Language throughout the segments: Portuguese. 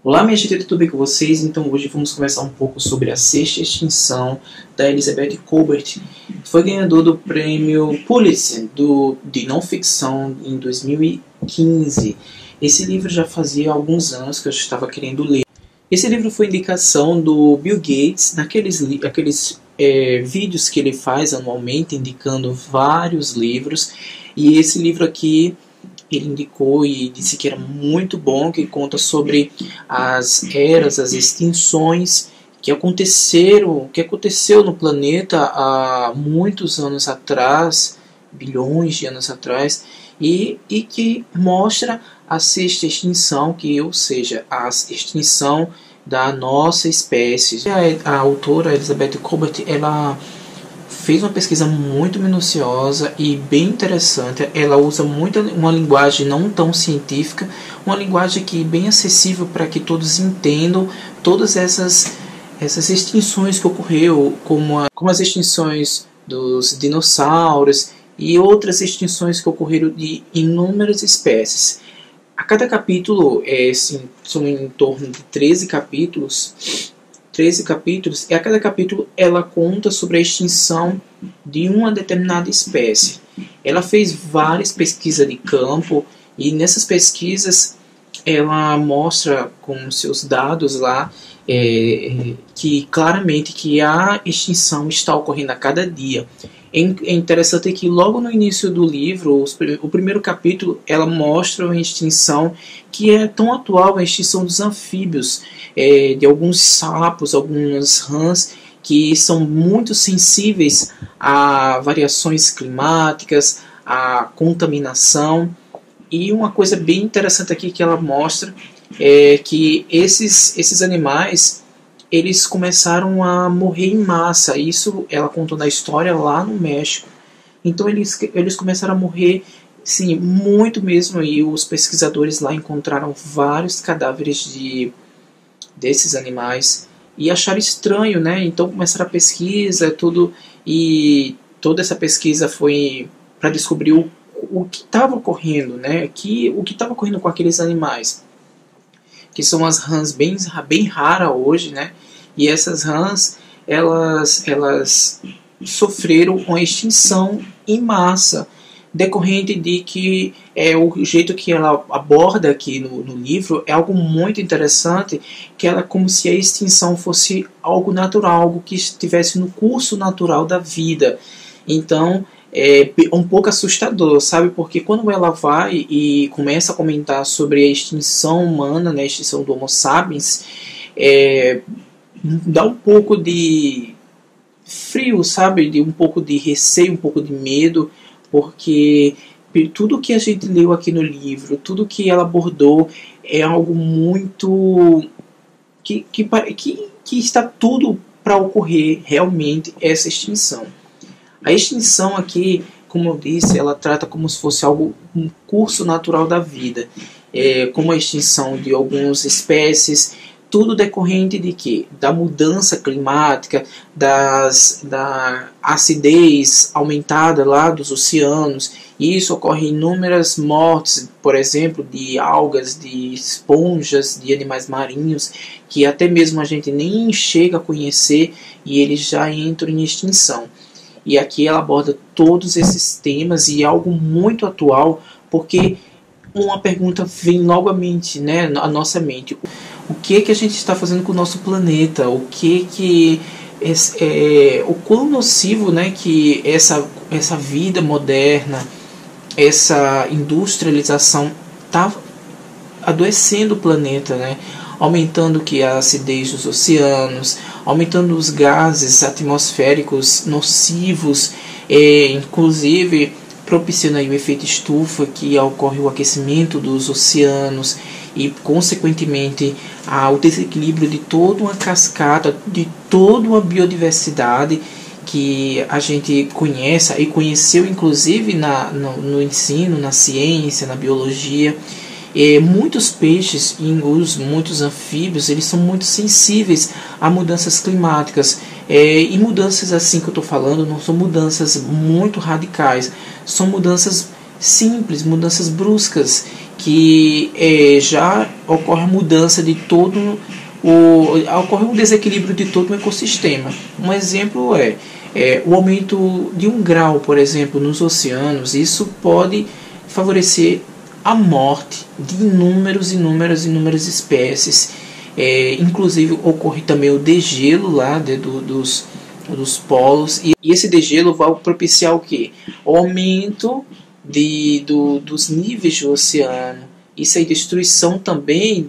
Olá, minha gente, tudo bem com vocês? Então hoje vamos conversar um pouco sobre a sexta extinção da Elizabeth Kolbert. Foi ganhador do prêmio Pulitzer de não ficção em 2015. Esse livro já fazia alguns anos que eu estava querendo ler. Esse livro foi indicação do Bill Gates, naqueles vídeos que ele faz anualmente, indicando vários livros. E esse livro aqui ele indicou e disse que era muito bom, que conta sobre as eras, as extinções que aconteceu no planeta há muitos anos atrás, bilhões de anos atrás, e que mostra a sexta extinção, ou seja, a extinção da nossa espécie. A autora Elizabeth Kolbert, ela fez uma pesquisa muito minuciosa e bem interessante. Ela usa uma linguagem não tão científica, uma linguagem que é bem acessível para que todos entendam todas essas extinções que ocorreu, como as extinções dos dinossauros e outras extinções que ocorreram de inúmeras espécies. A cada capítulo são em torno de 13 capítulos, e a cada capítulo ela conta sobre a extinção de uma determinada espécie. Ela fez várias pesquisas de campo e nessas pesquisas ela mostra com seus dados lá que claramente que a extinção está ocorrendo a cada dia. É interessante que logo no início do livro, o primeiro capítulo, ela mostra uma extinção que é tão atual, a extinção dos anfíbios, de alguns sapos, alguns rãs, que são muito sensíveis a variações climáticas, a contaminação. E uma coisa bem interessante aqui que ela mostra é que esses animais eles começaram a morrer em massa. Isso ela contou na história lá no México. Então eles começaram a morrer, sim, muito mesmo. E os pesquisadores lá encontraram vários cadáveres desses animais e acharam estranho, né? Então começaram a pesquisa, tudo, e toda essa pesquisa foi para descobrir o que estava ocorrendo, né? O que estava ocorrendo com aqueles animais, que são as rãs bem raras hoje, né? E essas rãs, elas sofreram uma extinção em massa, decorrente de que o jeito que ela aborda aqui no livro é algo muito interessante, que ela é como se a extinção fosse algo natural, algo que estivesse no curso natural da vida. Então, é um pouco assustador, sabe? Porque quando ela vai e começa a comentar sobre a extinção humana, né, a extinção do Homo sapiens, dá um pouco de frio, sabe? De um pouco de receio, um pouco de medo, porque tudo que a gente leu aqui no livro, tudo que ela abordou é algo muito que está tudo para ocorrer realmente essa extinção. A extinção aqui, como eu disse, ela trata como se fosse um curso natural da vida, como a extinção de algumas espécies, tudo decorrente de quê? Da mudança climática, da acidez aumentada lá dos oceanos. E isso ocorre em inúmeras mortes, por exemplo, de algas, de esponjas, de animais marinhos, que até mesmo a gente nem chega a conhecer e eles já entram em extinção. E aqui ela aborda todos esses temas e é algo muito atual, porque uma pergunta vem logo à mente, né, à nossa mente. O que a gente está fazendo com o nosso planeta? O quão nocivo, né, que essa vida moderna, essa industrialização está adoecendo o planeta, né? Aumentando a acidez dos oceanos, aumentando os gases atmosféricos nocivos, inclusive propiciando aí o efeito estufa, que ocorre o aquecimento dos oceanos e, consequentemente, o desequilíbrio de toda uma cascata, de toda uma biodiversidade que a gente conhece e conheceu, inclusive, no ensino, na ciência, na biologia. Muitos peixes e muitos anfíbios, eles são muito sensíveis a mudanças climáticas, e mudanças assim que eu estou falando não são mudanças muito radicais, são mudanças simples, mudanças bruscas que já ocorre a mudança de todo ocorre um desequilíbrio de todo o ecossistema. Um exemplo o aumento de 1 grau, por exemplo, nos oceanos. Isso pode favorecer a morte de inúmeras espécies. Inclusive ocorre também o degelo lá dos polos, e esse degelo vai propiciar o quê? O aumento dos níveis do oceano. Isso aí, destruição também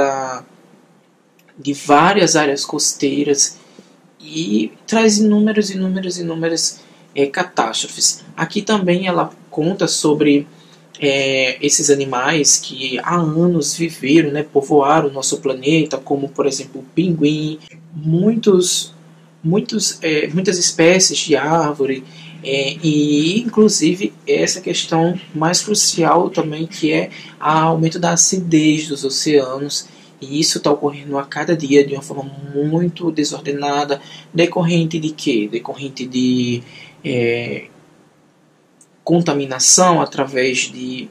de várias áreas costeiras, e traz inúmeras catástrofes. Aqui também ela conta sobre esses animais que há anos viveram, né, povoaram o nosso planeta, como por exemplo o pinguim, muitas espécies de árvore, e inclusive essa questão mais crucial também, que é o aumento da acidez dos oceanos. E isso está ocorrendo a cada dia de uma forma muito desordenada, decorrente de quê? Decorrente de contaminação através de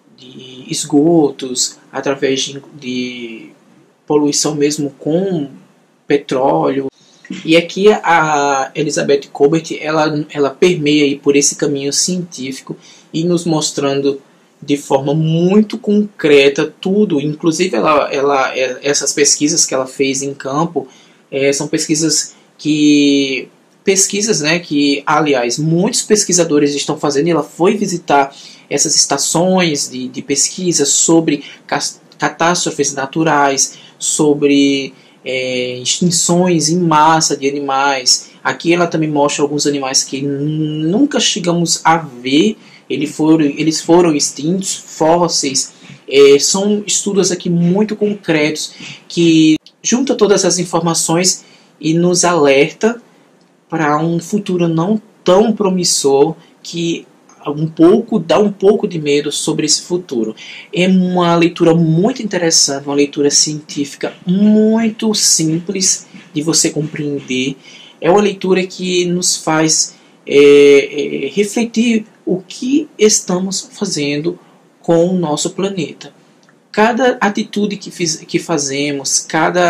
esgotos, através de poluição mesmo com petróleo. E aqui a Elizabeth Kolbert ela permeia aí por esse caminho científico e nos mostrando de forma muito concreta tudo. Inclusive essas pesquisas que ela fez em campo são pesquisas que né, que aliás muitos pesquisadores estão fazendo. E ela foi visitar essas estações de pesquisa sobre catástrofes naturais, sobre extinções em massa de animais. Aqui ela também mostra alguns animais que nunca chegamos a ver. Eles foram extintos, fósseis. São estudos aqui muito concretos que juntam todas as informações e nos alerta para um futuro não tão promissor, que dá um pouco de medo sobre esse futuro. É uma leitura muito interessante, uma leitura científica muito simples de você compreender. É uma leitura que nos faz refletir o que estamos fazendo com o nosso planeta. Cada atitude que fazemos,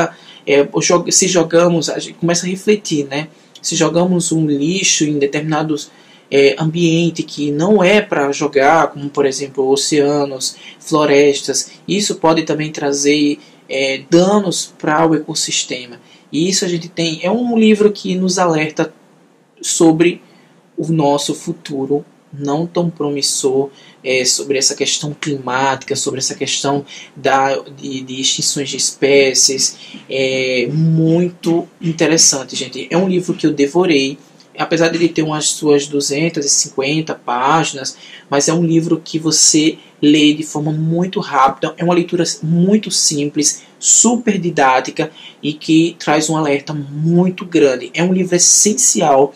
se jogamos, a gente começa a refletir, né? Se jogamos um lixo em determinados ambiente que não é para jogar, como por exemplo oceanos, florestas, isso pode também trazer danos para o ecossistema. E isso a gente tem. É um livro que nos alerta sobre o nosso futuro não tão promissor, sobre essa questão climática, sobre essa questão de extinções de espécies. Muito interessante, gente. É um livro que eu devorei, apesar de ele ter umas suas 250 páginas, mas é um livro que você lê de forma muito rápida. É uma leitura muito simples, super didática, e que traz um alerta muito grande. É um livro essencial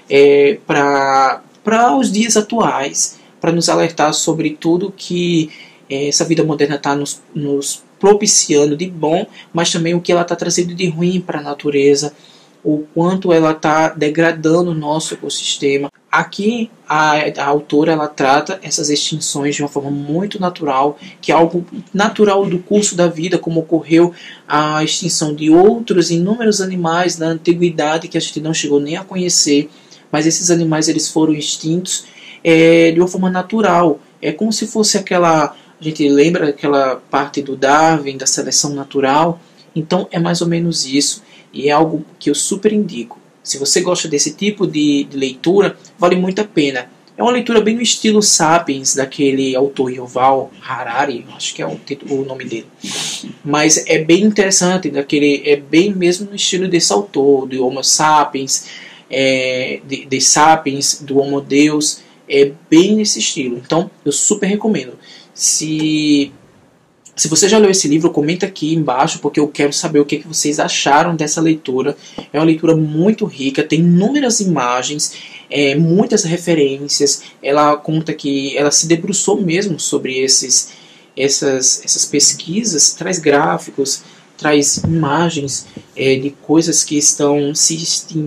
para os dias atuais, para nos alertar sobre tudo que essa vida moderna está nos propiciando de bom, mas também o que ela está trazendo de ruim para a natureza, o quanto ela está degradando o nosso ecossistema. Aqui a autora ela trata essas extinções de uma forma muito natural, que é algo natural do curso da vida, como ocorreu a extinção de outros inúmeros animais na antiguidade que a gente não chegou nem a conhecer. Mas esses animais eles foram extintos de uma forma natural. É como se fosse a gente lembra aquela parte do Darwin, da seleção natural. Então é mais ou menos isso. E é algo que eu super indico. Se você gosta desse tipo de leitura, vale muito a pena. É uma leitura bem no estilo Sapiens, daquele autor Yuval Harari, acho que é o nome dele. Mas é bem interessante, é bem mesmo no estilo desse autor, do Homo Sapiens, de Sapiens, do Homo Deus, é bem nesse estilo. Então eu super recomendo. Se você já leu esse livro, comenta aqui embaixo, porque eu quero saber o que vocês acharam dessa leitura. É uma leitura muito rica, tem inúmeras imagens, muitas referências. Ela conta que ela se debruçou mesmo sobre essas pesquisas, traz gráficos, traz imagens de coisas que estão se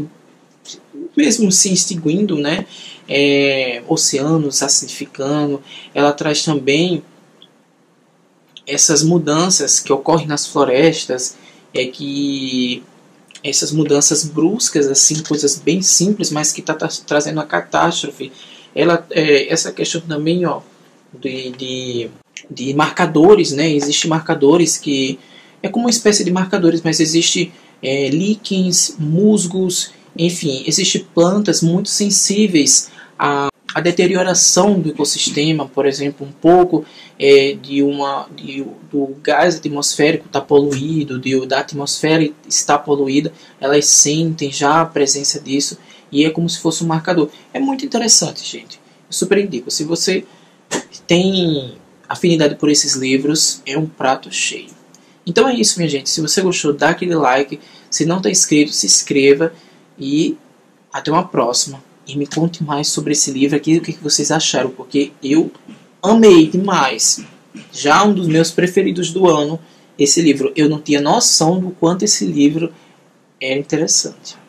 extinguindo, né? Oceanos acidificando. Ela traz também essas mudanças que ocorrem nas florestas, que essas mudanças bruscas, assim, coisas bem simples, mas que tá trazendo a catástrofe. Essa questão também, ó, de marcadores, né? Existem marcadores que é como uma espécie de marcadores, mas existe líquens, musgos, enfim, existem plantas muito sensíveis a deterioração do ecossistema, por exemplo, um pouco do gás atmosférico está poluído, da atmosfera está poluída, elas sentem já a presença disso e é como se fosse um marcador. É muito interessante, gente. Eu super indico. Se você tem afinidade por esses livros, é um prato cheio. Então é isso, minha gente. Se você gostou, dá aquele like. Se não está inscrito, se inscreva e até uma próxima. E me conte mais sobre esse livro aqui, o que vocês acharam, porque eu amei demais. Já um dos meus preferidos do ano, esse livro. Eu não tinha noção do quanto esse livro é interessante.